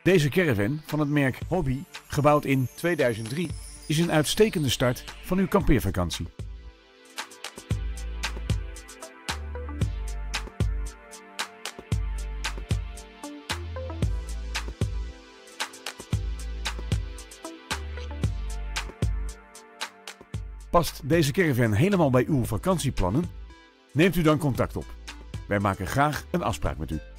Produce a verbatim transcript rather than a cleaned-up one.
Deze caravan van het merk Hobby, gebouwd in tweeduizend drie, is een uitstekende start van uw kampeervakantie. Past deze caravan helemaal bij uw vakantieplannen? Neemt u dan contact op. Wij maken graag een afspraak met u.